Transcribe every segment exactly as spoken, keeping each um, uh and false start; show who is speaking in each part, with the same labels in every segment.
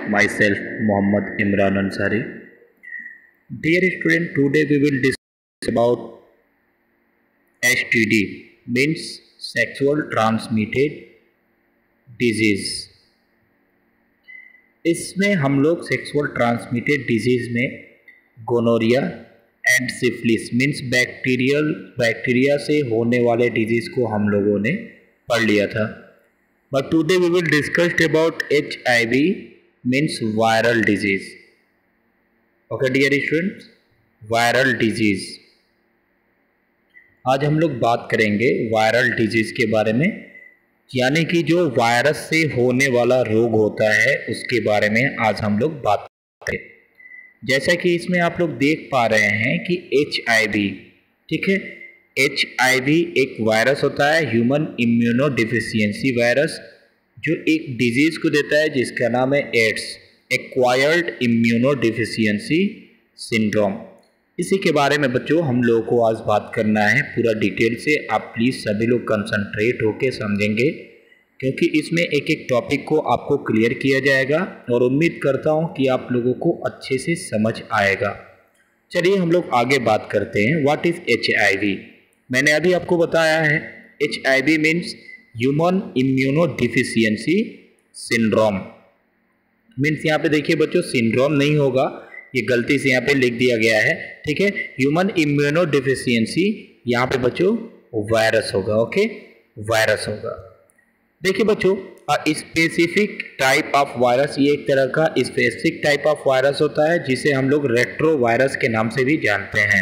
Speaker 1: myself Muhammad Imran Ansari. Dear student, today we will discuss about S T D, means sexual transmitted disease. इसमें हम लोग sexual transmitted disease में gonorrhoea and syphilis means bacterial bacteria से होने वाले disease को हम लोगों ने पढ़ लिया था. But today we will discussed about H I V means viral disease. Okay dear students, viral disease. आज हम लोग बात करेंगे वायरल डिजीज़ के बारे में, यानी कि जो वायरस से होने वाला रोग होता है उसके बारे में आज हम लोग बात करेंगे. जैसा कि इसमें आप लोग देख पा रहे हैं कि एच आई वी, ठीक है, एच आई वी एक वायरस होता है, ह्यूमन इम्यूनो डिफिशियंसी वायरस, जो एक डिजीज़ को देता है जिसका नाम है AIDS, acquired immunodeficiency syndrome. इसी के बारे में बच्चों हम लोगों को आज बात करना है पूरा डिटेल से. आप प्लीज़ सभी लोग कंसंट्रेट होकर समझेंगे, क्योंकि इसमें एक एक टॉपिक को आपको क्लियर किया जाएगा और उम्मीद करता हूं कि आप लोगों को अच्छे से समझ आएगा. चलिए हम लोग आगे बात करते हैं. What is H I V? मैंने अभी आपको बताया है H I V means human immunodeficiency syndrome. Means यहाँ पे देखिए बच्चों, सिंड्रोम नहीं होगा, ये गलती से यहाँ पे लिख दिया गया है, ठीक है. ह्यूमन इम्यूनो डिफिशियंसी यहाँ पे बच्चों वायरस होगा. ओके, वायरस होगा. देखिए बच्चों, स्पेसिफिक टाइप ऑफ वायरस, ये एक तरह का स्पेसिफिक टाइप ऑफ वायरस होता है जिसे हम लोग रेट्रो वायरस के नाम से भी जानते हैं.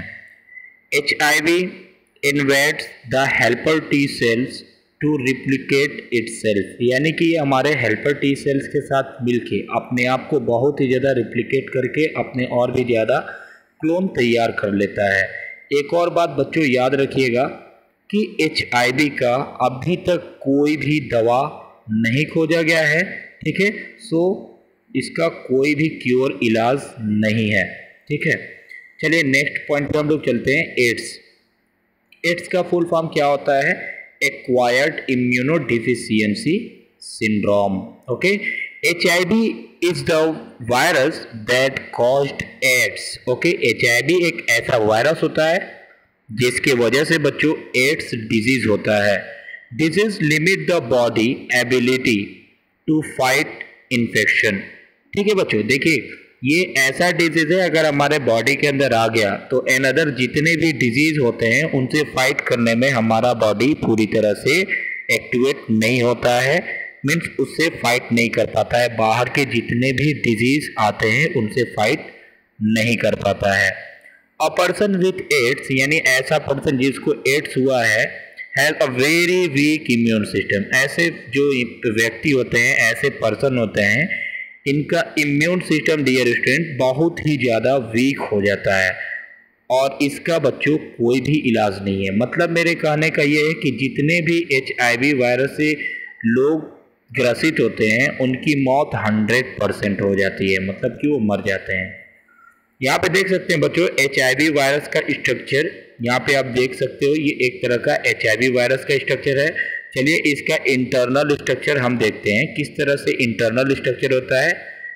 Speaker 1: H I V invades the helper T cells to replicate itself, यानी कि ये हमारे हेल्पर टी सेल्स के साथ मिलके अपने आप को बहुत ही ज़्यादा रिप्लिकेट करके अपने और भी ज़्यादा क्लोन तैयार कर लेता है. एक और बात बच्चों याद रखिएगा कि एच आई वी का अभी तक कोई भी दवा नहीं खोजा गया है, ठीक है. सो इसका कोई भी क्योर इलाज नहीं है, ठीक है. चलिए नेक्स्ट पॉइंट पे हम लोग चलते हैं. एड्स. एड्स का फुल फॉर्म क्या होता है? Acquired immunodeficiency syndrome. Okay, H I V is the virus that caused AIDS. Okay, H I V एक ऐसा वायरस होता है जिसके वजह से बच्चों एड्स डिजीज होता है. Disease limit the body ability to fight infection. ठीक है बच्चों, देखिए ये ऐसा डिजीज है, अगर हमारे बॉडी के अंदर आ गया तो एन अदर जितने भी डिजीज होते हैं उनसे फाइट करने में हमारा बॉडी पूरी तरह से एक्टिवेट नहीं होता है, मीन्स उससे फाइट नहीं कर पाता है. बाहर के जितने भी डिजीज आते हैं उनसे फाइट नहीं कर पाता है. अ पर्सन विथ एड्स, यानी ऐसा पर्सन जिसको एड्स हुआ है, has a very weak immune system. ऐसे जो व्यक्ति होते हैं, ऐसे पर्सन होते हैं, इनका इम्यून सिस्टम डियर स्टूडेंट बहुत ही ज़्यादा वीक हो जाता है और इसका बच्चों कोई भी इलाज नहीं है. मतलब मेरे कहने का ये है कि जितने भी एच आई वी वायरस से लोग ग्रसित होते हैं उनकी मौत हंड्रेड परसेंट हो जाती है, मतलब कि वो मर जाते हैं. यहाँ पे देख सकते हैं बच्चों एच आई वी वायरस का स्ट्रक्चर, यहाँ पे आप देख सकते हो, ये एक तरह का एच आई वी वायरस का स्ट्रक्चर है. चलिए इसका इंटरनल स्ट्रक्चर हम देखते हैं किस तरह से इंटरनल स्ट्रक्चर होता है.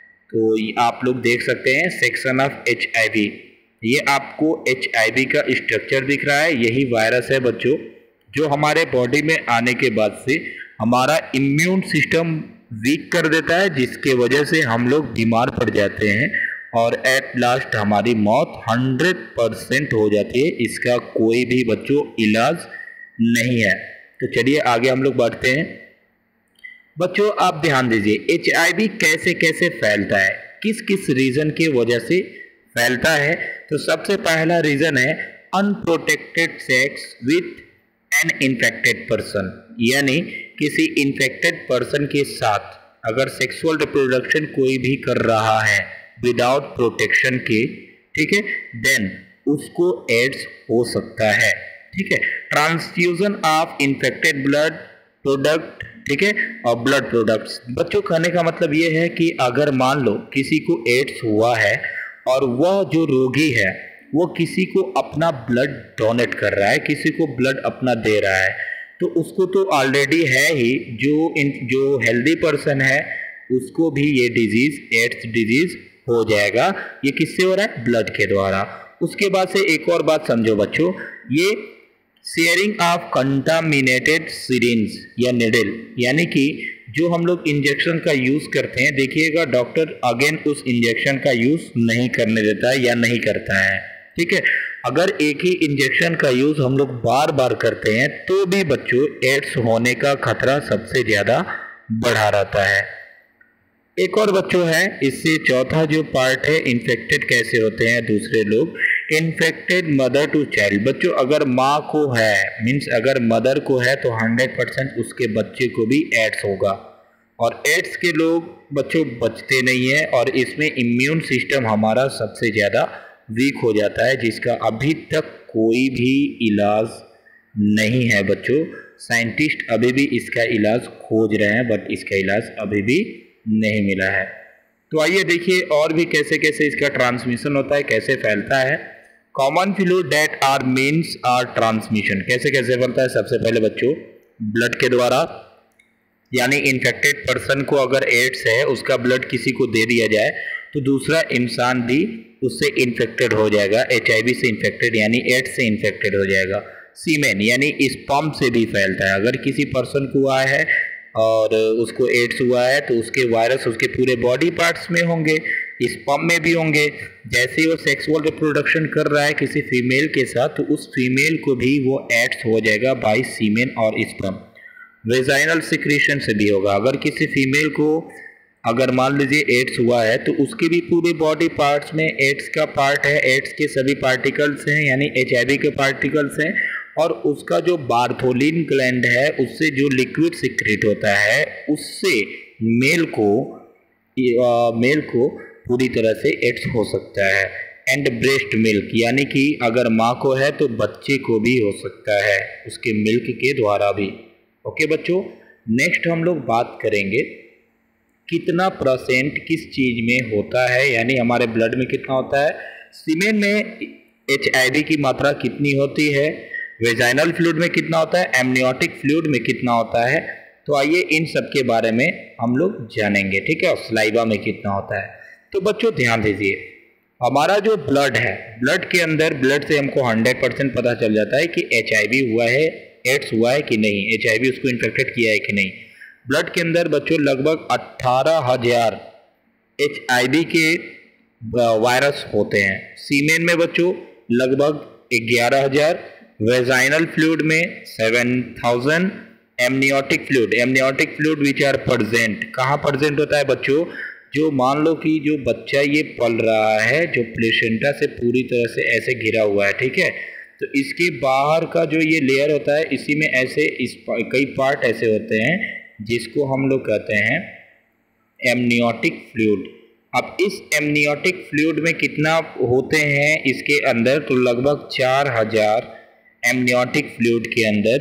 Speaker 1: तो आप लोग देख सकते हैं section of H I V, ये आपको एच आई वी का स्ट्रक्चर दिख रहा है. यही वायरस है बच्चों जो हमारे बॉडी में आने के बाद से हमारा इम्यून सिस्टम वीक कर देता है, जिसके वजह से हम लोग बीमार पड़ जाते हैं और एट लास्ट हमारी मौत हंड्रेड परसेंट हो जाती है. इसका कोई भी बच्चों इलाज नहीं है. तो चलिए आगे हम लोग बढ़ते हैं. बच्चों आप ध्यान दीजिए, एच आई वी कैसे कैसे फैलता है, किस किस रीजन की वजह से फैलता है. तो सबसे पहला रीजन है unprotected sex with an infected person, यानी किसी इन्फेक्टेड पर्सन के साथ अगर सेक्सुअल रिप्रोडक्शन कोई भी कर रहा है विदाउट प्रोटेक्शन के, ठीक है, देन उसको एड्स हो सकता है. ठीक है, transfusion of infected blood product, ठीक है, और ब्लड प्रोडक्ट्स. बच्चों कहने का मतलब ये है कि अगर मान लो किसी को एड्स हुआ है और वह जो रोगी है वो किसी को अपना ब्लड डोनेट कर रहा है, किसी को ब्लड अपना दे रहा है, तो उसको तो ऑलरेडी है ही, जो इन जो हेल्दी पर्सन है उसको भी ये डिजीज एड्स डिजीज हो जाएगा। ये किससे हो रहा है? ब्लड के द्वारा। उसके बाद से एक और बात समझो बच्चों, ये शेयरिंग ऑफ कंटामिनेटेड सिरिंज या निडल, यानी कि जो हम लोग इंजेक्शन का यूज करते हैं, देखिएगा डॉक्टर अगेन उस इंजेक्शन का यूज नहीं करने देता है या नहीं करता है, ठीक है। अगर एक ही इंजेक्शन का यूज हम लोग बार बार करते हैं तो भी बच्चों एड्स होने का खतरा सबसे ज्यादा बढ़ा रहता है। एक और बच्चों है, इससे चौथा जो पार्ट है, इन्फेक्टेड कैसे होते हैं दूसरे लोग। इन्फेक्टेड मदर टू चाइल्ड, बच्चों अगर माँ को है, मीन्स अगर मदर को है तो हंड्रेड परसेंट उसके बच्चे को भी एड्स होगा। और एड्स के लोग बच्चों बचते नहीं है और इसमें इम्यून सिस्टम हमारा सबसे ज़्यादा वीक हो जाता है, जिसका अभी तक कोई भी इलाज नहीं है बच्चों। साइंटिस्ट अभी भी इसका इलाज खोज रहे हैं बट इसका इलाज अभी भी नहीं मिला है। तो आइए देखिए और भी कैसे कैसे इसका ट्रांसमिशन होता है, कैसे फैलता है। Common flu that are means are transmission, कैसे कैसे फैलता है। सबसे पहले बच्चों ब्लड के द्वारा, यानी इन्फेक्टेड पर्सन को अगर एड्स है उसका ब्लड किसी को दे दिया जाए तो दूसरा इंसान भी उससे इन्फेक्टेड हो जाएगा, एच आई वी से इन्फेक्टेड यानी एड्स से इन्फेक्टेड हो जाएगा। सीमेन यानी स्पर्म से भी फैलता है। अगर किसी पर्सन को हुआ है और उसको एड्स हुआ है तो उसके वायरस उसके पूरे बॉडी पार्ट्स में होंगे, स्पर्म में भी होंगे। जैसे ही वो सेक्सुअल रिप्रोडक्शन कर रहा है किसी फीमेल के साथ तो उस फीमेल को भी वो एड्स हो जाएगा बाय सीमेन और स्पर्म। वेजाइनल सिक्रीशन से भी होगा। अगर किसी फीमेल को अगर मान लीजिए एड्स हुआ है तो उसके भी पूरे बॉडी पार्ट्स में एड्स का पार्ट है, एड्स के सभी पार्टिकल्स हैं यानी एच आई वी के पार्टिकल्स हैं, और उसका जो बार्थोलिन ग्लैंड है उससे जो लिक्विड सिक्रेट होता है उससे मेल को आ, मेल को पूरी तरह से एड्स हो सकता है। एंड ब्रेस्ट मिल्क, यानी कि अगर माँ को है तो बच्चे को भी हो सकता है उसके मिल्क के द्वारा भी। ओके बच्चों, नेक्स्ट हम लोग बात करेंगे कितना परसेंट किस चीज़ में होता है, यानी हमारे ब्लड में कितना होता है। सीमेन में एच आई वी की मात्रा कितनी होती है, वेजाइनल फ्लूइड में कितना होता है, एमनियोटिक फ्लूइड में कितना होता है। तो आइए इन सब के बारे में हम लोग जानेंगे, ठीक है। और सलाइवा में कितना होता है। तो बच्चों ध्यान दीजिए, हमारा जो ब्लड है, ब्लड के अंदर ब्लड से हमको हंड्रेड परसेंट पता चल जाता है कि एच आई वी हुआ है, एड्स हुआ है कि नहीं, एच आई वी उसको इन्फेक्टेड किया है कि नहीं। ब्लड के अंदर बच्चों लगभग अट्ठारह हजार एच आई वी के वायरस होते हैं। सीमेन में बच्चों लगभग ग्यारह हजार, वेजाइनल फ्लूइड में seven thousand, amniotic fluid amniotic fluid which are present, कहाँ प्रेजेंट होता है बच्चों, जो मान लो कि जो बच्चा ये पल रहा है जो प्लेसेंटा से पूरी तरह से ऐसे घिरा हुआ है, ठीक है। तो इसके बाहर का जो ये लेयर होता है इसी में ऐसे इस कई पार्ट ऐसे होते हैं जिसको हम लोग कहते हैं एमनियोटिक फ्लूइड। अब इस एमनियोटिक फ्लूइड में कितना होते हैं इसके अंदर, तो लगभग चार हजार एमनियोटिक फ्लूइड के अंदर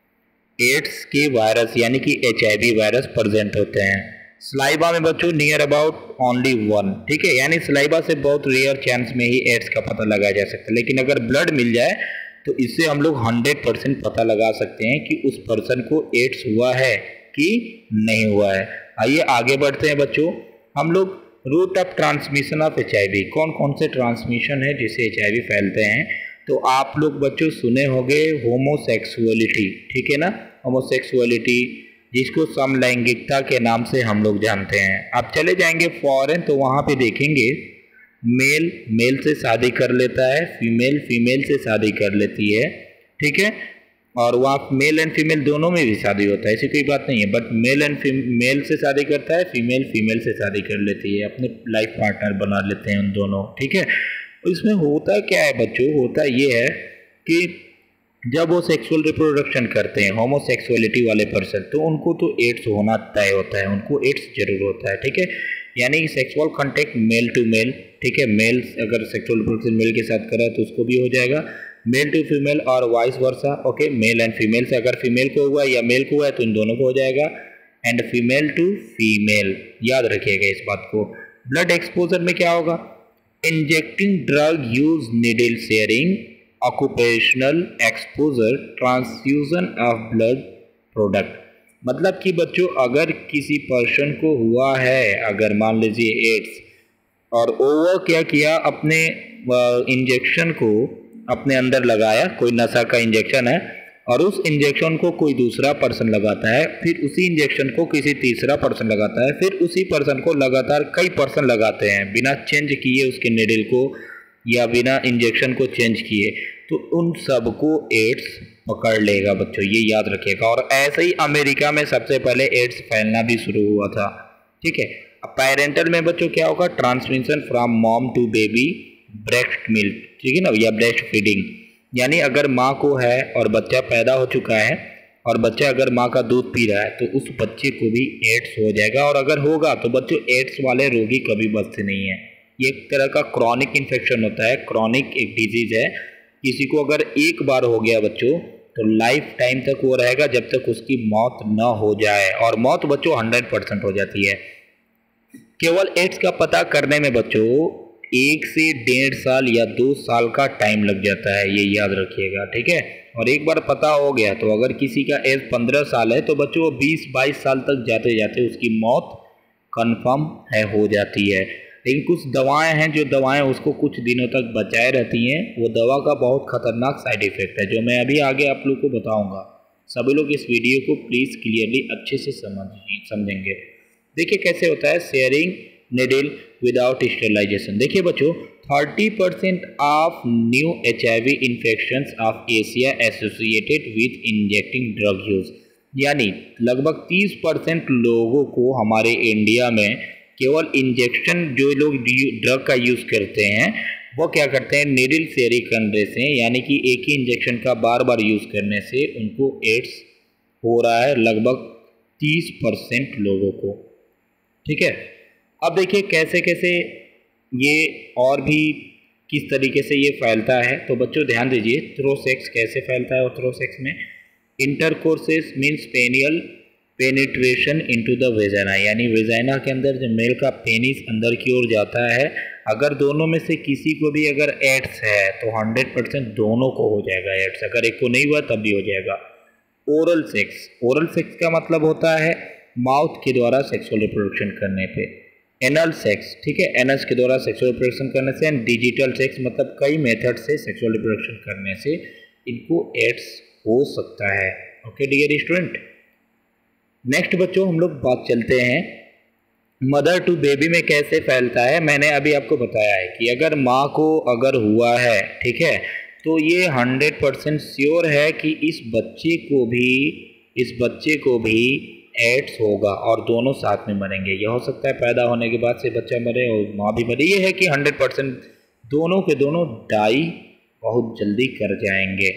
Speaker 1: एड्स के वायरस यानी कि H I V virus present होते हैं। सलाइवा में बच्चों नियर अबाउट ओनली वन, ठीक है, यानी सलाइवा से बहुत रेयर चांस में ही एड्स का पता लगाया जा सकता है। लेकिन अगर ब्लड मिल जाए तो इससे हम लोग हंड्रेड परसेंट पता लगा सकते हैं कि उस पर्सन को एड्स हुआ है कि नहीं हुआ है। आइए आगे बढ़ते हैं बच्चों, हम लोग route of transmission of H I V, कौन कौन से ट्रांसमिशन है जिससे एच आई वी फैलते हैं। तो आप लोग बच्चों सुने होंगे होमोसेक्सुअलिटी, ठीक है ना, होमोसेक्सुअलिटी जिसको समलैंगिकता के नाम से हम लोग जानते हैं। आप चले जाएंगे फॉरेन तो वहाँ पे देखेंगे मेल मेल से शादी कर लेता है, फीमेल फीमेल से शादी कर लेती है, ठीक है। और वहाँ मेल एंड फीमेल दोनों में भी शादी होता है, ऐसी कोई बात नहीं है। बट मेल एंड मेल से शादी करता है, फीमेल फीमेल से शादी कर लेती है, अपने लाइफ पार्टनर बना लेते हैं उन दोनों, ठीक है। इसमें होता क्या है बच्चों, होता ये है कि जब वो सेक्सुअल रिप्रोडक्शन करते हैं होमोसेक्सुअलिटी वाले पर्सन तो उनको तो एड्स होना तय होता है, उनको एड्स जरूर होता है, ठीक है। यानी sexual contact male to male, ठीक है, मेल अगर सेक्सुअल रिप्रोडक्शन मेल के साथ करा तो उसको भी हो जाएगा, मेल टू फीमेल और vice versa, okay. Male and female से अगर फीमेल को हुआ या मेल को हुआ है तो इन दोनों को हो जाएगा, एंड फीमेल टू फीमेल, याद रखिएगा इस बात को। ब्लड एक्सपोजर में क्या होगा, injecting drug use needle sharing, occupational exposure, transfusion of blood product. मतलब कि बच्चों अगर किसी पर्सन को हुआ है, अगर मान लीजिए एड्स, और वो क्या किया, अपने इंजेक्शन को अपने अंदर लगाया, कोई नशा का इंजेक्शन है, और उस इंजेक्शन को कोई दूसरा पर्सन लगाता है, फिर उसी इंजेक्शन को किसी तीसरा पर्सन लगाता है, फिर उसी पर्सन को लगातार कई पर्सन लगाते हैं बिना चेंज किए उसके निडल को या बिना इंजेक्शन को चेंज किए, तो उन सबको एड्स पकड़ लेगा बच्चों, ये याद रखिएगा। और ऐसे ही अमेरिका में सबसे पहले एड्स फैलना भी शुरू हुआ था, ठीक है। अब पेरेंटल में बच्चों क्या होगा, transmission from mom to baby breast milk, ठीक है ना, या ब्रेस्ट फीडिंग, यानी अगर माँ को है और बच्चा पैदा हो चुका है और बच्चा अगर माँ का दूध पी रहा है तो उस बच्चे को भी एड्स हो जाएगा। और अगर होगा तो बच्चों एड्स वाले रोगी कभी बचते नहीं है, ये एक तरह का क्रॉनिक इन्फेक्शन होता है, क्रॉनिक एक डिजीज है। किसी को अगर एक बार हो गया बच्चों तो लाइफ टाइम तक वो रहेगा जब तक उसकी मौत न हो जाए, और मौत बच्चों हंड्रेड परसेंट हो जाती है। केवल एड्स का पता करने में बच्चों एक से डेढ़ साल या दो साल का टाइम लग जाता है, ये याद रखिएगा, ठीक है। और एक बार पता हो गया तो अगर किसी का एज पंद्रह साल है तो बच्चों वो बीस बाईस साल तक जाते जाते उसकी मौत कंफर्म है हो जाती है। लेकिन कुछ दवाएं हैं जो दवाएं उसको कुछ दिनों तक बचाए रहती हैं, वो दवा का बहुत खतरनाक साइड इफेक्ट है जो मैं अभी आगे आप लोग को बताऊंगा। सभी लोग इस वीडियो को प्लीज़ क्लियरली अच्छे से समझ समझेंगे। देखिए कैसे होता है शेयरिंग निडल विदाउट स्टेरिलाइजेशन। देखिए बच्चों thirty percent of new H I V infections of Asia associated with injecting drug use, यानी लगभग तीस परसेंट लोगों को हमारे इंडिया में केवल इंजेक्शन, जो लोग ड्रग का यूज़ करते हैं वो क्या करते हैं, निडल शेयरिंग करने से, यानी कि एक ही इंजेक्शन का बार बार यूज़ करने से उनको एड्स हो रहा है लगभग तीस परसेंट लोगों को, ठीक है। अब देखिए कैसे कैसे ये और भी किस तरीके से ये फैलता है, तो बच्चों ध्यान दीजिए थ्रो सेक्स कैसे फैलता है। और थ्रो सेक्स में intercourses means penile penetration into the vagina, यानी वेजाइना के अंदर जो मेल का पेनिस अंदर की ओर जाता है, अगर दोनों में से किसी को भी अगर एड्स है तो हंड्रेड परसेंट दोनों को हो जाएगा एड्स, अगर एक को नहीं हुआ तब भी हो जाएगा। ओरल सेक्स, ओरल सेक्स का मतलब होता है माउथ के द्वारा सेक्सुअल रिप्रोडक्शन करने पे। एनल सेक्स, ठीक है, एनस के द्वारा सेक्सुअल रिप्रोडक्शन करने से। एंड डिजिटल सेक्स मतलब कई मेथड से सेक्सुअल रिप्रोडक्शन करने से इनको एड्स हो सकता है। ओके डियर स्टूडेंट, नेक्स्ट बच्चों हम लोग बात चलते हैं मदर टू बेबी में कैसे फैलता है। मैंने अभी आपको बताया है कि अगर माँ को अगर हुआ है, ठीक है, तो ये हंड्रेड परसेंट श्योर है कि इस बच्चे को भी इस बच्चे को भी एड्स होगा और दोनों साथ में मरेंगे। यह हो सकता है पैदा होने के बाद से बच्चा मरे और माँ भी मरे, ये है कि हंड्रेड परसेंट दोनों के दोनों डाई बहुत जल्दी कर जाएंगे।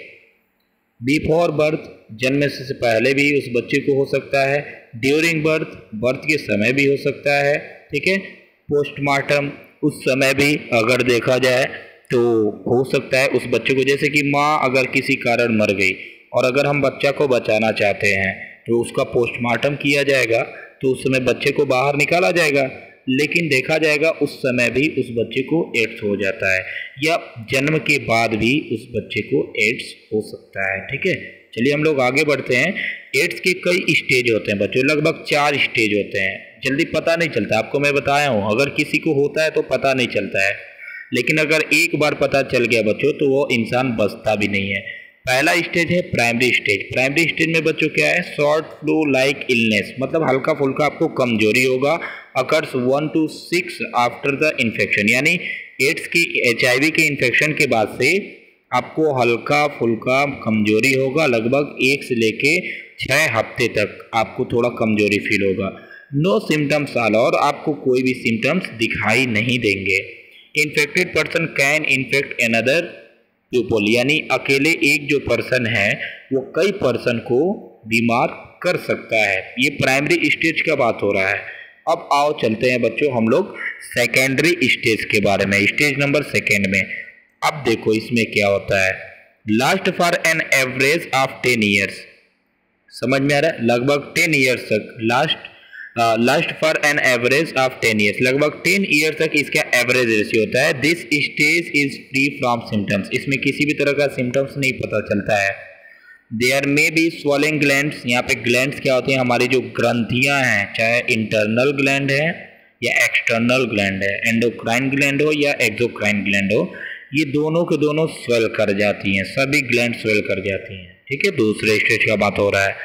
Speaker 1: बिफोर बर्थ, जन्म से पहले भी उस बच्चे को हो सकता है, ड्यूरिंग बर्थ, बर्थ के समय भी हो सकता है, ठीक है, पोस्टमार्टम उस समय भी अगर देखा जाए तो हो सकता है उस बच्चे को, जैसे कि माँ अगर किसी कारण मर गई और अगर हम बच्चा को बचाना चाहते हैं तो उसका पोस्टमार्टम किया जाएगा, तो उस समय बच्चे को बाहर निकाला जाएगा, लेकिन देखा जाएगा उस समय भी उस बच्चे को एड्स हो जाता है, या जन्म के बाद भी उस बच्चे को एड्स हो सकता है, ठीक है। चलिए हम लोग आगे बढ़ते हैं। एड्स के कई स्टेज होते हैं बच्चों, लगभग चार स्टेज होते हैं। जल्दी पता नहीं चलता, आपको मैं बताया हूँ, अगर किसी को होता है तो पता नहीं चलता है, लेकिन अगर एक बार पता चल गया बच्चों तो वो इंसान बचता भी नहीं है। पहला स्टेज है प्राइमरी स्टेज। प्राइमरी स्टेज में बच्चों क्या है, शॉर्ट फ्लू लाइक इलनेस, मतलब हल्का फुल्का आपको कमजोरी होगा, occurs one two six after the infection, यानी एड्स की एच आई वी के इन्फेक्शन के बाद से आपको हल्का फुल्का कमजोरी होगा, लगभग एक से लेके छः हफ्ते तक आपको थोड़ा कमजोरी फील होगा। नो सिम्टम्स आल, और आपको कोई भी सिम्टम्स दिखाई नहीं देंगे। Infected person can infect another people, यानी अकेले एक जो पर्सन है वो कई पर्सन को बीमार कर सकता है। ये प्राइमरी स्टेज का बात हो रहा है। अब आओ चलते हैं बच्चों हम लोग सेकेंडरी स्टेज के बारे में, स्टेज नंबर सेकेंड में। अब देखो इसमें क्या होता है, last for an average of ten years, समझ में आ रहा है, लगभग टेन ईयर्स तक, last last for an average of ten years, लगभग टेन ईयर तक इसका एवरेज रेशियो होता है। This stage is free from symptoms, इसमें किसी भी तरह का सिम्टम्स नहीं पता चलता है। देयर में बी स्वॉलिंग ग्लैंड्स, यहाँ पे ग्लैंड्स क्या होती हैं, हमारी जो ग्रंथियां हैं, चाहे इंटरनल ग्लैंड है या एक्सटर्नल ग्लैंड है, एंडोक्राइन ग्लैंड हो या एक्सोक्राइन ग्लैंड हो, ये दोनों के दोनों स्वेल कर जाती हैं, सभी ग्लैंड स्वेल कर जाती हैं। ठीक है, दूसरे स्टेज का बात हो रहा है।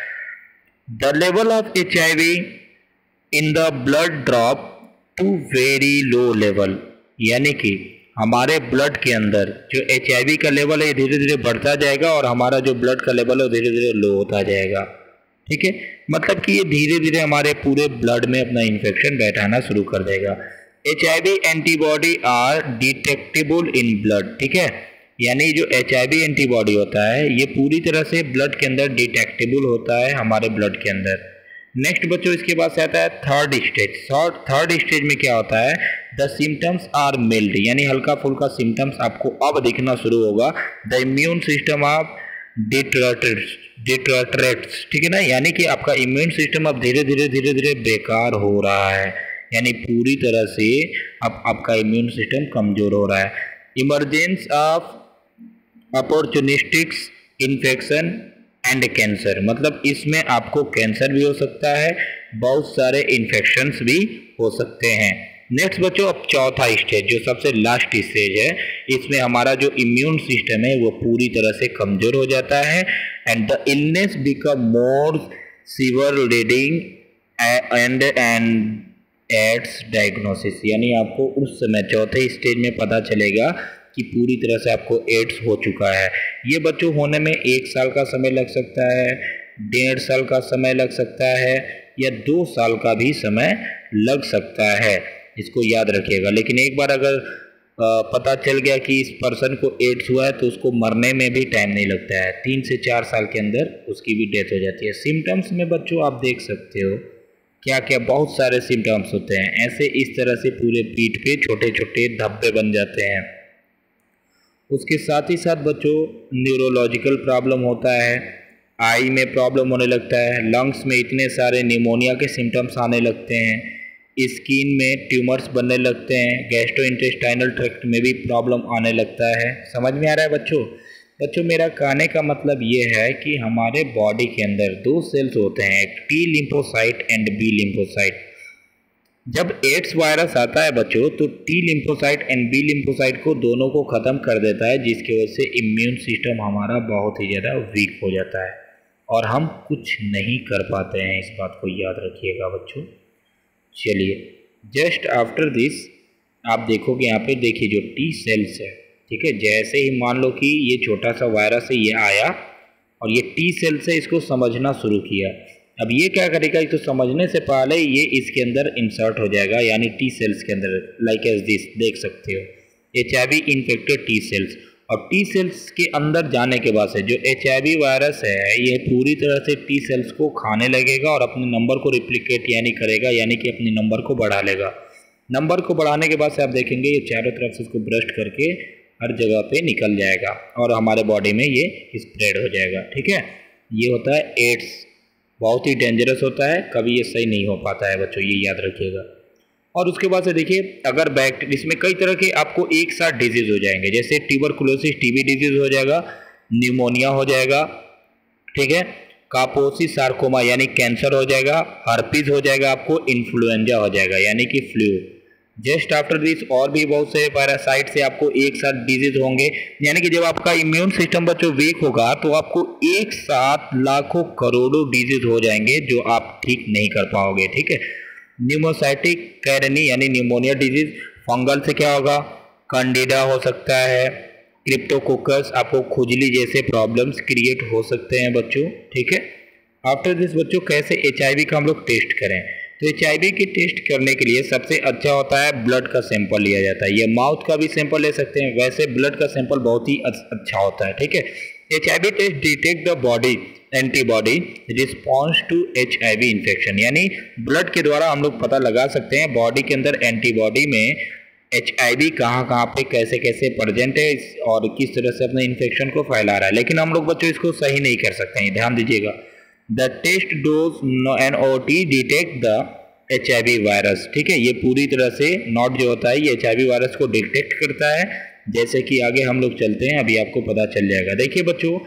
Speaker 1: The level of H I V in the blood drop to very low level, यानी कि हमारे ब्लड के अंदर जो एच आई वी का लेवल है धीरे धीरे बढ़ता जाएगा और हमारा जो ब्लड का लेवल है धीरे धीरे लो होता जाएगा। ठीक है, मतलब कि ये धीरे धीरे हमारे पूरे ब्लड में अपना इन्फेक्शन बैठाना शुरू कर देगा। H I V antibody are detectable in blood. ठीक है, यानी जो एच आई वी एंटीबॉडी होता है ये पूरी तरह से ब्लड के अंदर डिटेक्टेबल होता है हमारे ब्लड के अंदर। नेक्स्ट बच्चों इसके बाद से आता है थर्ड स्टेज। थर्ड स्टेज में क्या होता है, द सिम्टम्स आर मिल्ड, यानी हल्का फुल्का सिम्टम्स आपको अब दिखना शुरू होगा। The immune system of deteriorates deteriorates ठीक है ना, यानी कि आपका इम्यून सिस्टम अब धीरे धीरे धीरे धीरे बेकार हो रहा है, यानी पूरी तरह से अब आपका इम्यून सिस्टम कमजोर हो रहा है। Emergence of opportunistics infection and cancer, मतलब इसमें आपको कैंसर भी हो सकता है, बहुत सारे इन्फेक्शंस भी हो सकते हैं। नेक्स्ट बच्चों अब चौथा स्टेज जो सबसे लास्ट स्टेज है, इसमें हमारा जो इम्यून सिस्टम है वो पूरी तरह से कमजोर हो जाता है and the illness become more severe reading and and AIDS diagnosis, यानी आपको उस समय चौथे स्टेज में पता चलेगा कि पूरी तरह से आपको एड्स हो चुका है। ये बच्चों होने में एक साल का समय लग सकता है, डेढ़ साल का समय लग सकता है या दो साल का भी समय लग सकता है, इसको याद रखिएगा। लेकिन एक बार अगर पता चल गया कि इस पर्सन को एड्स हुआ है तो उसको मरने में भी टाइम नहीं लगता है, तीन से चार साल के अंदर उसकी भी डेथ हो जाती है। सिम्टम्स में बच्चों आप देख सकते हो क्या क्या बहुत सारे सिम्टम्स होते हैं, ऐसे इस तरह से पूरे पीठ पे छोटे छोटे धब्बे बन जाते हैं। उसके साथ ही साथ बच्चों न्यूरोलॉजिकल प्रॉब्लम होता है, आई में प्रॉब्लम होने लगता है, लंग्स में इतने सारे निमोनिया के सिम्टम्स आने लगते हैं, स्किन में ट्यूमर्स बनने लगते हैं, गैस्ट्रोइंटेस्टाइनल ट्रैक्ट में भी प्रॉब्लम आने लगता है। समझ में आ रहा है बच्चों? बच्चों मेरा कहने का मतलब ये है कि हमारे बॉडी के अंदर दो सेल्स होते हैं, एक T lymphocyte and B lymphocyte. जब एड्स वायरस आता है बच्चों तो T lymphocyte and B lymphocyte को दोनों को ख़त्म कर देता है, जिसकी वजह से इम्यून सिस्टम हमारा बहुत ही ज़्यादा वीक हो जाता है और हम कुछ नहीं कर पाते हैं, इस बात को याद रखिएगा बच्चों। चलिए जस्ट आफ्टर दिस आप देखोगे यहाँ पे देखिए जो टी सेल्स है, ठीक है, जैसे ही मान लो कि ये छोटा सा वायरस है ये आया और ये टी सेल्स है इसको समझना शुरू किया। अब ये क्या करेगा, इसको समझने से पहले ये इसके अंदर इंसर्ट हो जाएगा, यानी टी सेल्स के अंदर, लाइक एज दिस देख सकते हो H I V infected T cells. और टी सेल्स के अंदर जाने के बाद से जो एच आई वी वायरस है ये पूरी तरह से टी सेल्स को खाने लगेगा और अपने नंबर को रिप्लिकेट यानी करेगा, यानी कि अपने नंबर को बढ़ा लेगा। नंबर को बढ़ाने के बाद से आप देखेंगे ये चारों तरफ से इसको ब्रस्ट करके हर जगह पे निकल जाएगा और हमारे बॉडी में ये स्प्रेड हो जाएगा। ठीक है, ये होता है एड्स, बहुत ही डेंजरस होता है, कभी ये सही नहीं हो पाता है बच्चों, ये याद रखिएगा। और उसके बाद से देखिए अगर बैक्टीरिया, इसमें कई तरह के आपको एक साथ डिजीज हो जाएंगे, जैसे ट्यूबरकुलोसिस टीबी डिजीज हो जाएगा, न्यूमोनिया हो जाएगा, ठीक है, कापोसी सार्कोमा यानी कैंसर हो जाएगा, हर्पीज हो जाएगा, आपको इन्फ्लुएंजा हो जाएगा यानी कि फ्लू। जस्ट आफ्टर दिस और भी बहुत से पैरासाइट से आपको एक साथ डिजीज होंगे, यानी कि जब आपका इम्यून सिस्टम बच्चों वीक होगा तो आपको एक साथ लाखों करोड़ों डिजीज हो जाएंगे जो आप ठीक नहीं कर पाओगे। ठीक है, न्यूमोसाइटिक कैरनी यानी न्यूमोनिया डिजीज, फंगल से क्या होगा, कैंडिडा हो सकता है, क्रिप्टोकोकस, आपको खुजली जैसे प्रॉब्लम्स क्रिएट हो सकते हैं बच्चों। ठीक है, आफ्टर दिस बच्चों कैसे एच आई वी का हम लोग टेस्ट करें, तो एच आई वी की टेस्ट करने के लिए सबसे अच्छा होता है ब्लड का सैंपल लिया जाता है, ये माउथ का भी सैंपल ले सकते हैं, वैसे ब्लड का सैंपल बहुत ही अच्छा होता है। ठीक है, H I V test detect the body antibody response to H I V infection, यानी ब्लड के द्वारा हम लोग पता लगा सकते हैं बॉडी के अंदर एंटीबॉडी में एच आई वी कहाँ कहाँ पे कैसे कैसे प्रेजेंट है और किस तरह से अपने इन्फेक्शन को फैला रहा है। लेकिन हम लोग बच्चों इसको सही नहीं कर सकते हैं, ध्यान दीजिएगा। The test does N O T detect the H I V virus. ठीक है, ये पूरी तरह से नॉट जो होता है ये एच आई वी वायरस को डिटेक्ट करता है, जैसे कि आगे हम लोग चलते हैं अभी आपको पता चल जाएगा। देखिए बच्चों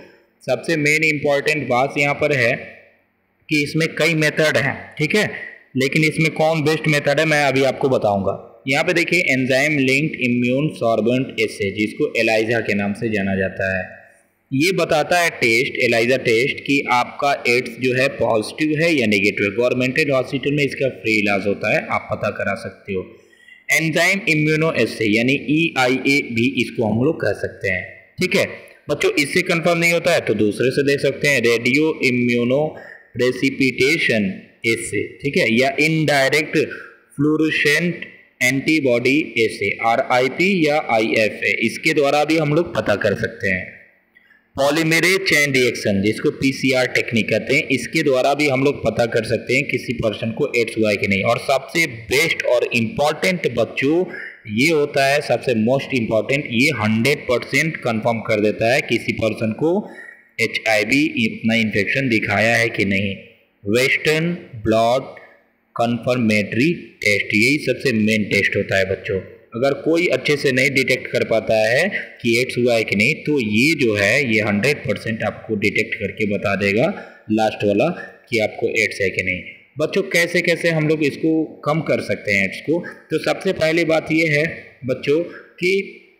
Speaker 1: सबसे मेन इंपॉर्टेंट बात यहाँ पर है कि इसमें कई मेथड हैं, ठीक है, लेकिन इसमें कौन बेस्ट मेथड है मैं अभी आपको बताऊंगा। यहाँ पे देखिए enzyme linked immunosorbent assay, जिसको एलाइजा के नाम से जाना जाता है। ये बताता है टेस्ट, एलाइजा टेस्ट, कि आपका एड्स जो है पॉजिटिव है या नेगेटिव है। गवर्नमेंटल हॉस्पिटल में इसका फ्री इलाज होता है, आप पता करा सकते हो। एंजाइम इम्यूनो एसे यानी ई आई ए भी इसको हम लोग कह सकते हैं, ठीक है बच्चों। इससे कंफर्म नहीं होता है तो दूसरे से देख सकते हैं, रेडियो इम्यूनो प्रेसिपिटेशन एसे, ठीक है, या indirect fluorescent antibody assay, R I P या आई एफ ए, इसके द्वारा भी हम लोग पता कर सकते हैं। पॉलीमेरेज चेन रिएक्शन, जिसको पी सी आर टेक्निक कहते हैं, इसके द्वारा भी हम लोग पता कर सकते हैं किसी पर्सन को एड्स हुआ है कि नहीं। और सबसे बेस्ट और इम्पॉर्टेंट बच्चों ये होता है, सबसे मोस्ट इम्पॉर्टेंट, ये हंड्रेड परसेंट कन्फर्म कर देता है किसी पर्सन को एच आई वी इतना इन्फेक्शन दिखाया है कि नहीं। वेस्टर्न ब्लड कन्फर्मेटरी टेस्ट, यही सबसे मेन टेस्ट होता है बच्चों। अगर कोई अच्छे से नहीं डिटेक्ट कर पाता है कि एड्स हुआ है कि नहीं, तो ये जो है ये हंड्रेड परसेंट आपको डिटेक्ट करके बता देगा लास्ट वाला कि आपको एड्स है कि नहीं। बच्चों कैसे कैसे हम लोग इसको कम कर सकते हैं एड्स को, तो सबसे पहली बात ये है बच्चों कि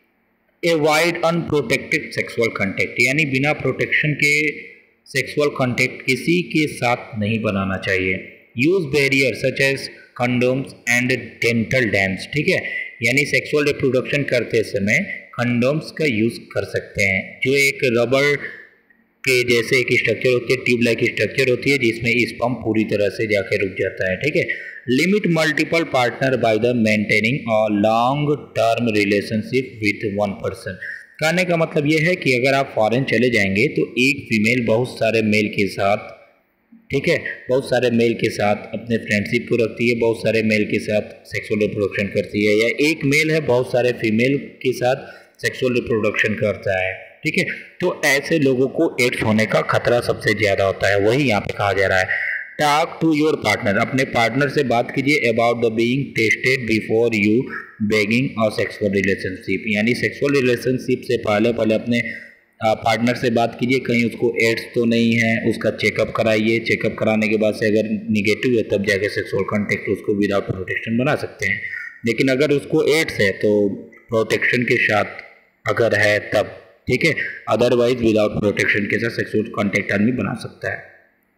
Speaker 1: अवॉइड अनप्रोटेक्टेड सेक्सुअल कॉन्टैक्ट, यानी बिना प्रोटेक्शन के सेक्सुअल कॉन्टैक्ट किसी के साथ नहीं बनाना चाहिए। Use barrier such as condoms and dental dams, ठीक है, यानी सेक्सुअल रिप्रोडक्शन करते समय कंडोम्स का यूज कर सकते हैं, जो एक रबर के जैसे एक स्ट्रक्चर होती है, ट्यूब लाइक स्ट्रक्चर होती है, जिसमें स्पर्म पूरी तरह से जाके रुक जाता है, ठीक है। Limit multiple partner by the maintaining a long term relationship with one person. कहने का मतलब ये है कि अगर आप फॉरेन चले जाएंगे तो एक फीमेल बहुत सारे मेल के साथ, ठीक है, बहुत सारे मेल के साथ अपने फ्रेंडशिप को रखती है, बहुत सारे मेल के साथ सेक्सुअल रिप्रोडक्शन करती है, या एक मेल है बहुत सारे फीमेल के साथ सेक्सुअल रिप्रोडक्शन करता है, ठीक है। तो ऐसे लोगों को एड्स होने का खतरा सबसे ज़्यादा होता है, वही यहाँ पे कहा जा रहा है। टॉक टू योर पार्टनर, अपने पार्टनर से बात कीजिए about the being tested before you begin और सेक्सुअल रिलेशनशिप, यानी सेक्सुअल रिलेशनशिप से पहले पहले अपने पार्टनर से बात कीजिए कहीं उसको एड्स तो नहीं है, उसका चेकअप कराइए। चेकअप कराने के बाद से अगर निगेटिव है तब जाके सेक्सुअल कॉन्टैक्ट उसको विदाउट प्रोटेक्शन बना सकते हैं, लेकिन अगर उसको एड्स है तो प्रोटेक्शन के साथ अगर है तब, ठीक है, अदरवाइज विदाउट प्रोटेक्शन के साथ सेक्सुअल कॉन्टैक्ट आदमी बना सकता है,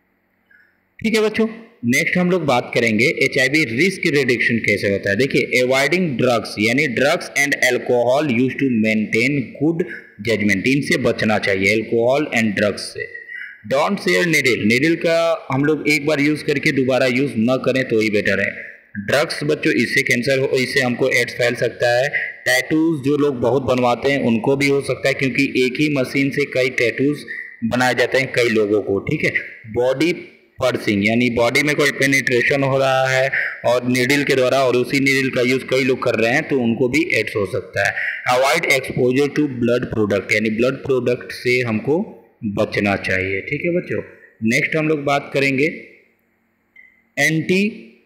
Speaker 1: ठीक है बच्चों। नेक्स्ट हम लोग बात करेंगे H I V risk reduction कैसे होता है। देखिए अवॉइडिंग ड्रग्स, यानी drugs and alcohol use to maintain good judgement, इनसे बचना चाहिए, एल्कोहल एंड ड्रग्स से। डोंट शेयर निडिल, निडिल का हम लोग एक बार यूज करके दोबारा यूज न करें तो ही बेटर है। ड्रग्स बच्चों इससे कैंसर हो, इससे हमको एड्स फैल सकता है। टैटूज जो लोग बहुत बनवाते हैं उनको भी हो सकता है, क्योंकि एक ही मशीन से कई टैटूज बनाए जाते हैं कई लोगों को, ठीक है। बॉडी पर्सिंग, यानी बॉडी में कोई पेनिट्रेशन हो रहा है और नीडल के द्वारा, और उसी नीडल का यूज कई लोग कर रहे हैं तो उनको भी एड्स हो सकता है। Avoid exposure to blood product, यानी ब्लड प्रोडक्ट से हमको बचना चाहिए, ठीक है बच्चों। नेक्स्ट हम लोग बात करेंगे एंटी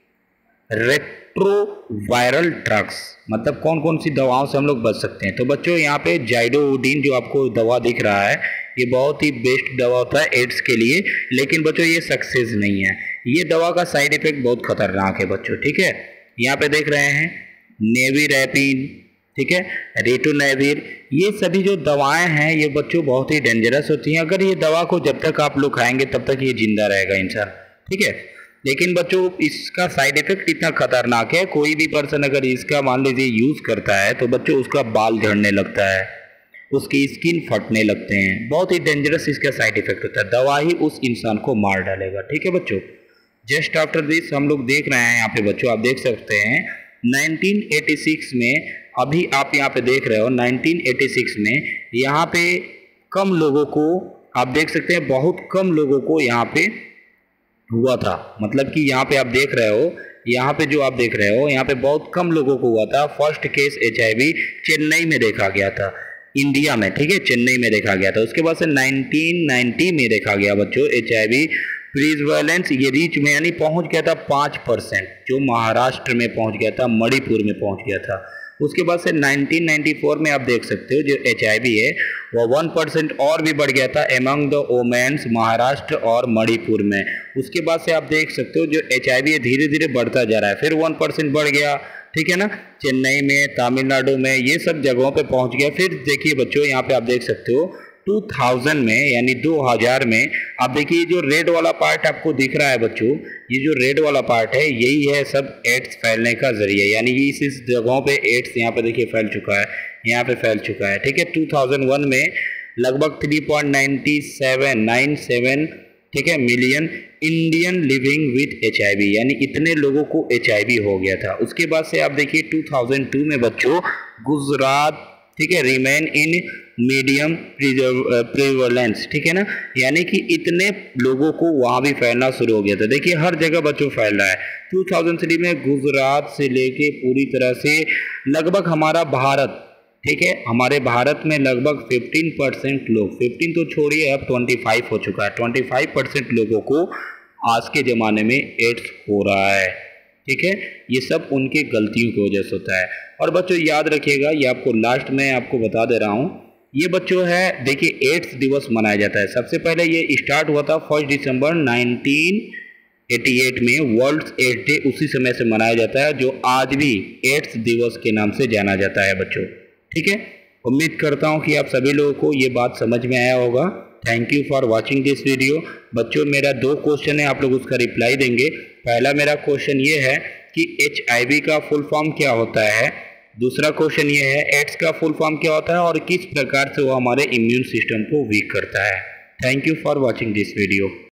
Speaker 1: रेट्रोवायरल ड्रग्स, मतलब कौन कौन सी दवाओं से हम लोग बच सकते हैं। तो बच्चों यहाँ पे जाइडोउडिन जो आपको दवा दिख रहा है, ये बहुत ही बेस्ट दवा होता है एड्स के लिए, लेकिन बच्चों ये सक्सेस नहीं है। ये दवा का साइड इफेक्ट बहुत खतरनाक है बच्चों, ठीक है। यहाँ पे देख रहे हैं नेविरैपिन, ठीक है, रेटोनेविर, ये सभी जो दवाएं हैं ये बच्चों बहुत ही डेंजरस होती हैं। अगर ये दवा को जब तक आप लोग खाएंगे तब तक ये जिंदा रहेगा इंसान, ठीक है, लेकिन बच्चों इसका साइड इफेक्ट इतना खतरनाक है, कोई भी पर्सन अगर इसका मान लीजिए यूज करता है तो बच्चों उसका बाल झड़ने लगता है, उसकी स्किन फटने लगते हैं, बहुत ही डेंजरस इसका साइड इफेक्ट होता है। दवा ही उस इंसान को मार डालेगा, ठीक है बच्चों। जस्ट आफ्टर दिस हम लोग देख रहे हैं यहाँ पे बच्चों, आप देख सकते हैं नाइनटीन एटी सिक्स में, अभी आप यहाँ पे देख रहे हो नाइनटीन एटी सिक्स में यहाँ पे कम लोगों को, आप देख सकते हैं बहुत कम लोगों को यहाँ पे हुआ था, मतलब कि यहाँ पे आप देख रहे हो, यहाँ पे जो आप देख रहे हो यहाँ पे बहुत कम लोगों को हुआ था। First case H I V Chennai में देखा गया था, इंडिया में, ठीक है, चेन्नई में देखा गया था। उसके बाद से नाइनटीन नाइंटी में देखा गया बच्चों एच आई वी प्रीवैलेंस, ये रीच में यानी पहुंच गया था पाँच परसेंट, जो महाराष्ट्र में पहुंच गया था, मणिपुर में पहुंच गया था। उसके बाद से नाइनटीन नाइंटी फोर में आप देख सकते हो जो एच आई वी है वो वन परसेंट और भी बढ़ गया था एमंग द वोमेन्स महाराष्ट्र और मणिपुर में। उसके बाद से आप देख सकते हो जो एच आई वी है धीरे धीरे बढ़ता जा रहा है, फिर वन परसेंट बढ़ गया, ठीक है ना, चेन्नई में, तमिलनाडु में, ये सब जगहों पे पहुंच गया। फिर देखिए बच्चों यहाँ पे आप देख सकते हो टू थाउज़ेंड में यानी दो हज़ार में आप देखिए जो रेड वाला पार्ट आपको दिख रहा है बच्चों, ये जो रेड वाला पार्ट है यही है सब एड्स फैलने का जरिया, यानी कि इस इस जगहों पे एड्स यहाँ पे देखिए फैल चुका है, यहाँ पे फैल चुका है, ठीक है। टू थाउज़ेंड वन में लगभग three point ninety seven nine seven ठीक है million Indian living with H I V, यानी इतने लोगों को एच आई वी हो गया था। उसके बाद से आप देखिए टू थाउज़ेंड टू में बच्चों गुजरात, ठीक है, रिमेन इन मीडियम प्रिवलेंस, ठीक है ना, यानी कि इतने लोगों को वहाँ भी फैलना शुरू हो गया था। देखिए हर जगह बच्चों फैल रहा है। टू थाउज़ेंड थ्री में गुजरात से लेके पूरी तरह से लगभग हमारा भारत, ठीक है, हमारे भारत में लगभग फिफ्टीन परसेंट लोग, फिफ्टीन तो छोड़िए अब ट्वेंटी फाइव हो चुका है, ट्वेंटी फाइव परसेंट लोगों को आज के ज़माने में एड्स हो रहा है, ठीक है। ये सब उनके गलतियों की वजह से होता है। और बच्चों याद रखिएगा, ये आपको लास्ट में आपको बता दे रहा हूँ, ये बच्चों है देखिए एड्स दिवस मनाया जाता है। सबसे पहले ये स्टार्ट हुआ था first December nineteen eighty eight में, वर्ल्ड एड्स डे उसी समय से मनाया जाता है, जो आज भी एड्स दिवस के नाम से जाना जाता है बच्चों, ठीक है। उम्मीद करता हूँ कि आप सभी लोगों को ये बात समझ में आया होगा। Thank you for watching this video. बच्चों मेरा दो क्वेश्चन है, आप लोग उसका रिप्लाई देंगे। पहला मेरा क्वेश्चन ये है कि एच आई वी का फुल फॉर्म क्या होता है, दूसरा क्वेश्चन ये है एड्स का फुल फॉर्म क्या होता है और किस प्रकार से वो हमारे इम्यून सिस्टम को वीक करता है। Thank you for watching this video.